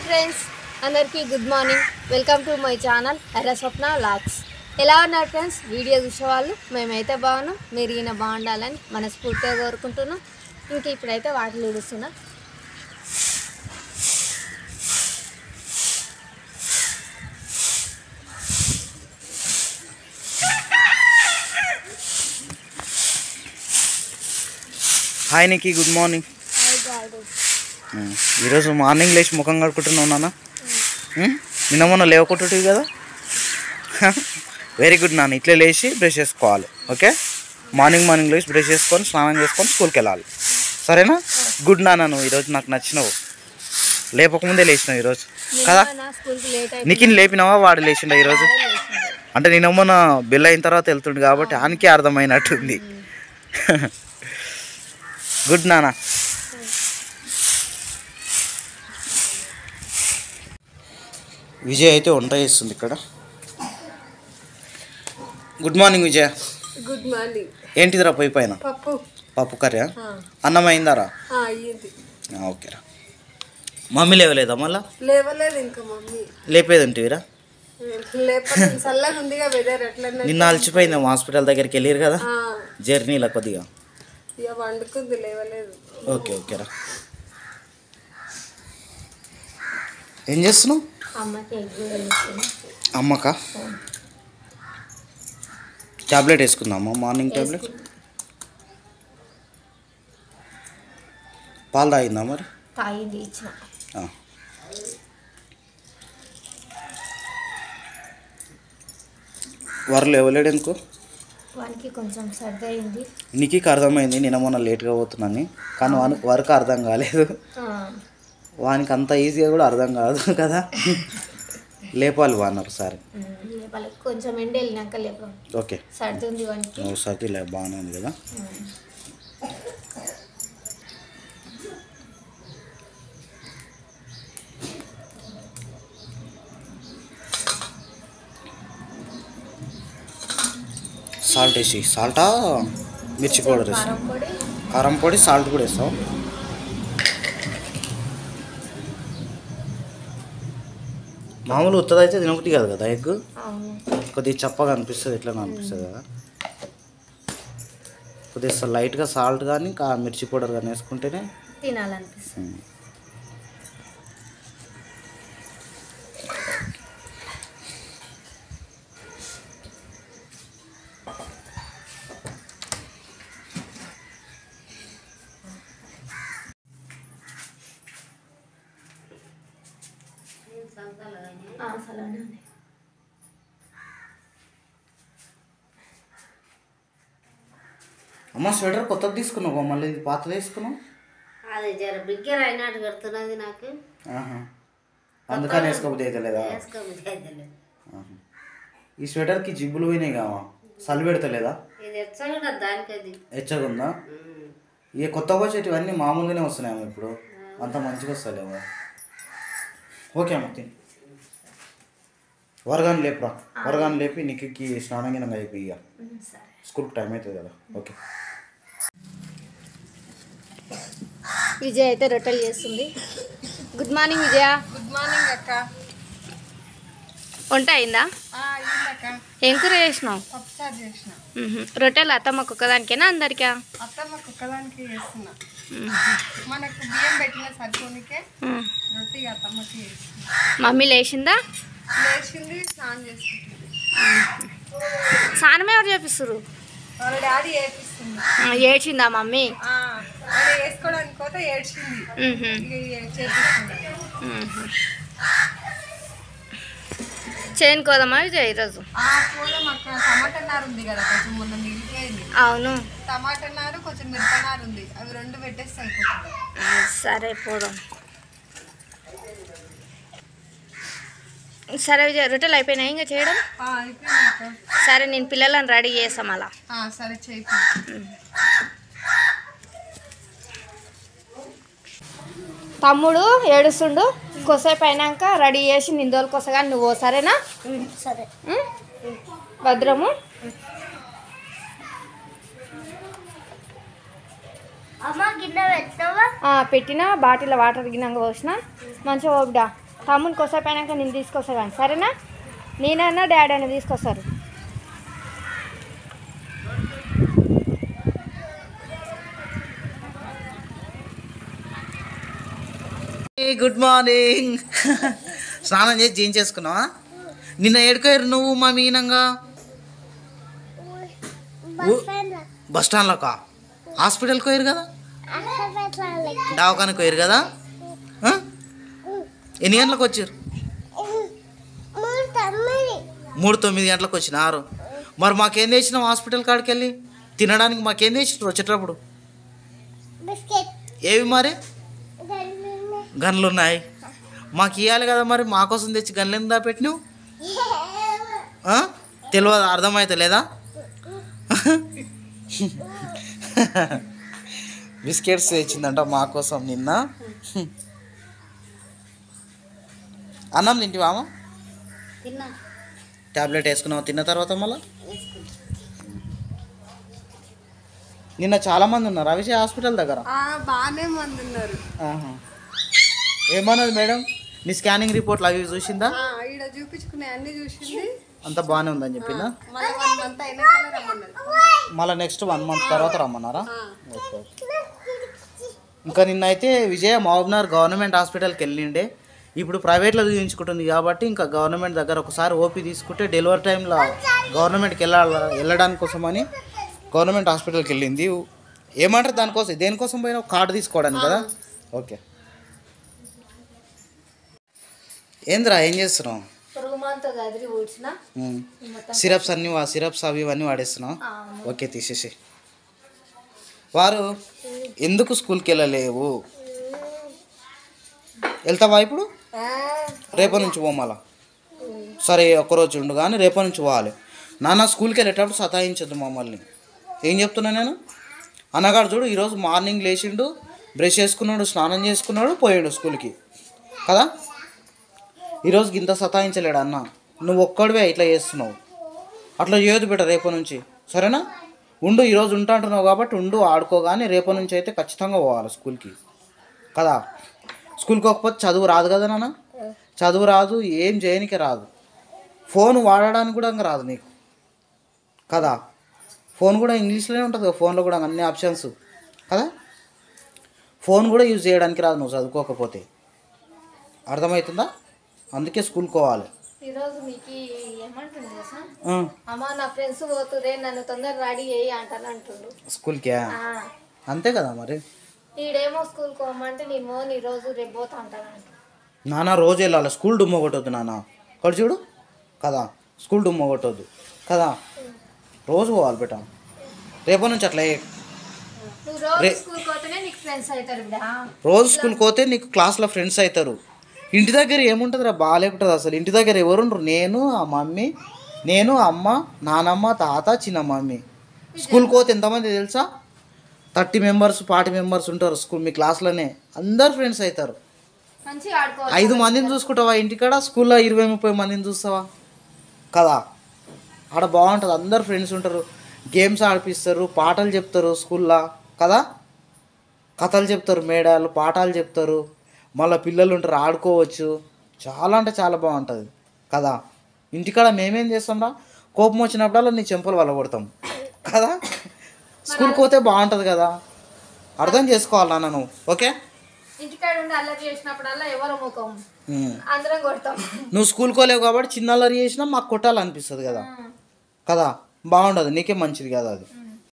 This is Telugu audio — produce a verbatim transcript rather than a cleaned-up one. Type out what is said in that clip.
ఫ్రెండ్స్ అందరికీ good morning. Welcome to my channel Erra Swapna vlogs. ఎలా ఉన్నారు ఫ్రెండ్స్? వీడియో చూసేవాళ్ళు మేమైతే బాగున్నాం, మీరు ఈయన బాగుండాలని మనస్ఫూర్తిగా కోరుకుంటున్నాం. ఇంక ఇప్పుడైతే వాటిని ఊడుస్తున్నా. Hi Niki good morning. ఈరోజు మార్నింగ్ లేచి ముఖం కడుక్కుంటున్నావు నాన్న. నిన్న మొన్న లేవకుంటుంటివి కదా. వెరీ గుడ్ నాన్న. ఇట్లా లేచి బ్రష్ చేసుకోవాలి. ఓకే, మార్నింగ్ మార్నింగ్ లేచి బ్రష్ చేసుకొని స్నానం చేసుకొని స్కూల్కి వెళ్ళాలి. సరేనా? గుడ్ నాన్న. నువ్వు ఈరోజు నాకు నచ్చినావు. లేపకముందే లేచినావు ఈరోజు కదా. నీకు లేపినావా వాడు లేచిండా ఈరోజు? అంటే నిన్న మొన్న బిల్ అయిన తర్వాత వెళ్తుండే కాబట్టి ఆనికి అర్థమైనట్టుంది. గుడ్ నాన్న. విజయ్ అయితే వంట చేస్తుంది ఇక్కడ. Good morning Vijay. Good morning. ఏంటిదిరా పొయ్యి పైన? పప్పు. పప్పు కర్రీ. అన్నం అయిందారా? ఓకేరా. మమ్మీ లేవలేదా మళ్ళా? లేవలేదు ఇంకా. మమ్మీ లేపేదంటివిరా? ఉందిగా వెదర్ ఎట్లా. నిన్న అలసిపోయింది హాస్పిటల్ దగ్గరికి వెళ్ళారు కదా జర్నీలో కొద్దిగా. వండుకుంది, లేవలేదు. ఓకే ఓకేరా. ఏం చేస్తున్నావు? అమ్మకా ట్యాబ్లెట్ వేసుకుందామా? Morning tablet. పాలు తాగిందా మరి? తాగింది, ఇచ్చిన. వరలు ఇవ్వలేడు ఎందుకు? వానికి కొంచెం సర్ది అయింది. నీకు అర్థమైంది నిన్న మొన్న లేట్గా పోతున్నాను, కానీ వానికి వరకు అర్థం కాలేదు. వానికి అంత ఈజీగా కూడా అర్థం కాదు కదా. లేపాలి వాడిని ఒకసారి. కొంచెం ఎండ వెళ్ళినాక లేపాలి. ఓకే. సర్ది ఉంది వానికి. సర్ది లే బాగానే ఉంది కదా. సాల్ట్ వేసి. సాల్టా మిర్చి పౌడర్ వేసి? కారం పొడి సాల్ట్ కూడా వేస్తావు? మామూలు ఉత్తది అయితే తినొకటి కాదు కదా ఎగ్. కొద్దిగా చప్పగా అనిపిస్తుంది, ఎట్లా అనిపిస్తుంది కదా. కొద్దిగా లైట్గా సాల్ట్ కానీ మిర్చి పౌడర్ కానీ వేసుకుంటేనే తినాలనిపిస్తుంది. అమ్మ స్వెటర్ కొత్తది తీసుకున్నావు, మళ్ళీ ఇది పాతది వేసుకున్నావు? అది జర బిగ్గర అయినట్టు కడుతున్నది నాకు. అందుకని వేసుకోబుద్ధి అయితే లేదా? ఈ స్వెటర్కి జిబ్బులు పోయినాయి కావా, చలి పెడతలేదా? ఎచ్చగుందా? ఇక కొత్తగా వచ్చేటివన్నీ మామూలుగానే వస్తున్నాయి ఇప్పుడు, అంత మంచిగా వస్తలేవా? ఓకే అమ్మ తిని. వరగాని లేపురా, వరగాని లేపి నీకు స్నానం గినంగా అయిపోయి ఇక స్కూల్కి టైం అవుతుంది కదా. ఓకే. విజయ్ అయితే రొట్టెలు చేస్తుంది. Good morning Vijaya. Good morning అక్క. వంట అయిందా? ఏం కూర చేసినావు? పప్పుచారు చేసిన. రొట్టెలు అత్తమ్మకు ఒక్కదానికేనా అందరికా? అత్తమ్మకు ఒక్కదానికి చేస్తున్నా. మనకు బియ్యం పెట్టిన సరిపోనికే రొట్టి అత్తమ్మకి చేస్తున్నా. మమ్మీ లేచిందా? లేచింది, స్నానం చేసుకుంటుంది. స్నానం ఎవరు చేపిస్తారు? వాళ్ళ డాడీ చేపిస్తుంది. ఏడ్చిందా మమ్మీ? వేసుకోవడానికి పోతే ఏడ్చింది, చేపిస్తుంది. చేయను కోదమ్మా విజయ్ ఈరోజు? పోదాం అక్క. టమాటా నారు ఉంది కదా, కొంచెం మొన్న మిగిలిపోయింది. అవును. టమాటా నారు కొంచెం మిరపనారు ఉంది, అవి రెండు పెట్టేస్తే అయిపోతుంది. సరే పోదాం. సరే విజయ్, రొట్టెలు అయిపోయినాయి ఇంకా చేయడం? సరే నేను పిల్లలను రెడీ చేస్తాం అలా. సరే చేయి. తమ్ముడు ఏడుస్తుండు, కొసేపు అయినాక రెడీ చేసి నిందోలు కొసగా నువ్వు. సరేనా? సరే. భద్రము. పెట్టిన బాటిల్ వాటర్ గినంగా పోసిన మంచిగా బిడ్డ. తమ్ముని కొసేపు అయినాక నేను తీసుకొస్తా కానీ సరేనా? నేనన్నా డాడీ అయినా తీసుకొస్తారు. Good morning. స్నానం చేసి జీన్ చేసుకున్నావా? నిన్న ఏడుకోయారు నువ్వు మా మీనంగా? బస్ స్టాండ్లోకా? హాస్పిటల్కి పోయారు కదా, దవాఖానకి పోయారు కదా. ఎన్ని గంటలకు వచ్చారు? మూడు తొమ్మిది గంటలకు వచ్చినారు. మరి మాకేం తెచ్చినావు హాస్పిటల్ కాడికి వెళ్ళి తినడానికి? మాకేం తెచ్చినారు వచ్చేటప్పుడు? ఏవి మరి? గన్లు ఉన్నాయి. మాకు ఇవ్వాలి కదా మరి, మాకోసం తెచ్చి గన్లు ఎందుకు పెట్టినావు? తెలియదు, అర్థమైతే లేదా? బిస్కెట్స్ తెచ్చిందంట మాకోసం నిన్న. అన్నం తింటివా? ట్యాబ్లెట్ వేసుకున్నావు తిన్న తర్వాత మళ్ళా? నిన్న చాలా మంది ఉన్నారు అవిషయ హాస్పిటల్ దగ్గర. బాగానే మంది ఉన్నారు. ఏమన్నది మేడం? నీ స్కానింగ్ రిపోర్ట్లు అవి చూసిందా? ఇక్కడ చూపించుకునే అన్ని చూసింది, అంత బాగానే ఉందని చెప్పిందా? మళ్ళీ నెక్స్ట్ వన్ మంత్ తర్వాత రమ్మన్నారా? ఓకే. ఇంకా నిన్నైతే విజయ మహబూబ్నగర్ గవర్నమెంట్ హాస్పిటల్కి వెళ్ళిండే. ఇప్పుడు ప్రైవేట్లో చూపించుకుంటుంది కాబట్టి ఇంకా గవర్నమెంట్ దగ్గర ఒకసారి ఓపీ తీసుకుంటే డెలివరీ టైంలో గవర్నమెంట్కి వెళ్ళాలి వెళ్ళడానికి కోసమని గవర్నమెంట్ హాస్పిటల్కి వెళ్ళింది. ఏమంటారు దానికోసం? దేనికోసం పోయినా కార్డు తీసుకోవడానికి కదా. ఓకే. ఏంద్రా ఏం చేస్తున్నావు? సిరప్స్ అన్ని సిరప్స్ అవి ఇవన్నీ వాడేస్తున్నావు? ఓకే తీసేసి. వారు ఎందుకు స్కూల్కి వెళ్ళలేవు? వెళ్తావా ఇప్పుడు? రేపటి నుంచి పోమాలా? సరే ఒక్కరోజు ఉండు కానీ రేపటి నుంచి పోవాలి. నాన్న స్కూల్కి వెళ్ళేటప్పుడు సతాయించద్దు మమ్మల్ని. ఏం చెప్తున్నా నేను? అన్నగాడు చూడు ఈరోజు మార్నింగ్ లేచిండు, బ్రష్ చేసుకున్నాడు, స్నానం చేసుకున్నాడు, పోయాడు స్కూల్కి కదా. ఈరోజు ఇంత సతాయించలేడు అన్న. నువ్వు ఒక్కడివే ఇట్లా చేస్తున్నావు. అట్లా చేయొద్దు బిడ్డ రేపటి నుంచి, సరేనా? ఉండు, ఈరోజు ఉంటా అంటున్నావు కాబట్టి ఉండు, ఆడుకోగానే రేపటి నుంచి అయితే ఖచ్చితంగా పోవాలి స్కూల్కి కదా. స్కూల్కి పోకపోతే చదువు రాదు కదా నాన్న. చదువు రాదు, ఏం చేయనికి రాదు. ఫోన్ వాడడానికి కూడా ఇంకా రాదు నీకు కదా. ఫోన్ కూడా ఇంగ్లీష్లోనే ఉంటుంది కదా, ఫోన్లో కూడా అన్ని ఆప్షన్స్ కదా. ఫోన్ కూడా యూజ్ చేయడానికి రాదు నువ్వు చదువుకోకపోతే, అర్థమవుతుందా? అందుకే స్కూల్కి పోవాలి. ఈరోజు మీకు ఏమంటుంది అమ్మా, నా ఫ్రెండ్స్ పోతుందే నన్ను తొందర రెడీ అయ్యి అంటాను అంటుండు స్కూల్కి. అంతే కదా మరి. ఈడేమో స్కూల్కి పోమంటే నేను మోన్ ఈరోజు రేపు పోతా అంటాను. నాన్న రోజు వెళ్ళాలి, స్కూల్ డుమ్మ కొట్టొద్దు నాన్న. ఇక్కడ చూడు కదా, స్కూల్ డుమ్మ కొట్టొద్దు కదా, రోజు పోవాలి బేట. రేపటి నుంచి అట్లా రోజు స్కూల్కి పోతే నీకు క్లాస్లో ఫ్రెండ్స్ అవుతారు. ఇంటి దగ్గర ఏముంటుంది రా, బాగాలేకుంటుంది అసలు. ఇంటి దగ్గర ఎవరుండ్రు? నేను, ఆ మమ్మీ, నేను, అమ్మ, నానమ్మ, తాత, చిన్న మమ్మీ. స్కూల్కి పోతే ఎంతమంది తెలుసా? థర్టీ మెంబర్స్ ఫార్టీ మెంబర్స్ ఉంటారు స్కూల్ మీ క్లాస్లోనే. అందరు ఫ్రెండ్స్ అవుతారు. ఐదు మందిని చూసుకుంటావా ఇంటికాడ? స్కూల్లో ఇరవై ముప్పై మందిని చూస్తావా కదా. ఆడ బాగుంటుంది, అందరు ఫ్రెండ్స్ ఉంటారు, గేమ్స్ ఆడిపిస్తారు, పాటలు చెప్తారు స్కూల్లో కదా, కథలు చెప్తారు మేడాలు, పాఠాలు చెప్తారు, మళ్ళీ పిల్లలు ఉంటారు, ఆడుకోవచ్చు. చాలా అంటే చాలా బాగుంటుంది కదా. ఇంటికాడ మేమేం చేస్తాంరా, కోపం వచ్చినప్పుడల్లా నీ చెంపలు వల్ల కొడతాం కదా. స్కూల్కి పోతే బాగుంటుంది కదా, అర్థం చేసుకోవాలా నువ్వు. ఓకే, నువ్వు స్కూల్కి పోలేవు కాబట్టి చిన్న అల్లరి చేసినా మాకు కొట్టాలనిపిస్తుంది కదా కదా. బాగుండదు, నీకే మంచిది కదా అది.